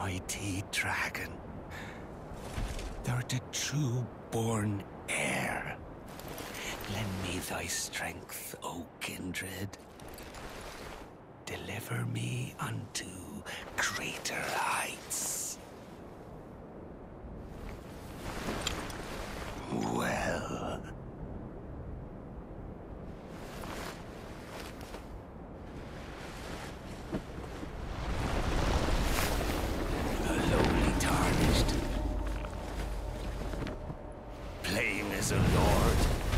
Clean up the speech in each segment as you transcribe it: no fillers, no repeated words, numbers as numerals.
mighty dragon. Thou the true born heir. Lend me thy strength, O kindred. Deliver me unto greater heights. Well. A lowly tarnished. Playing as a lord.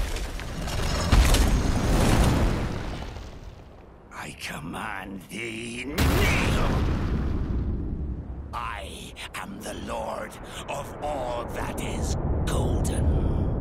I command thee, kneel! I am the lord of all that is golden.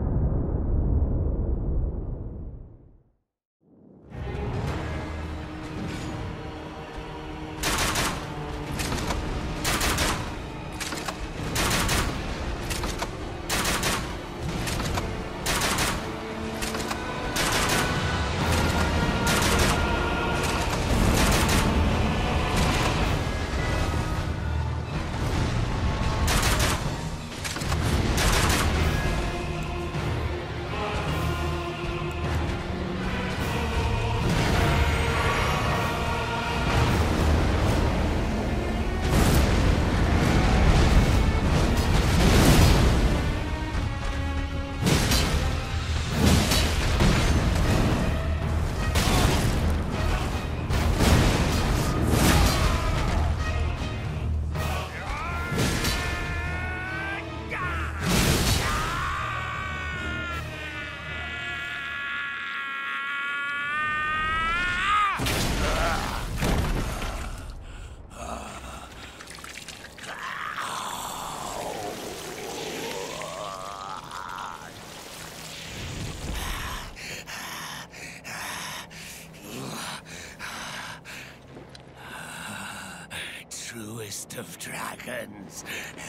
Truest of dragons.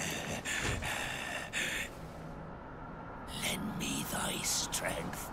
Lend me thy strength.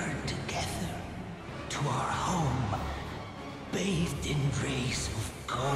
Bathed in rays of gold.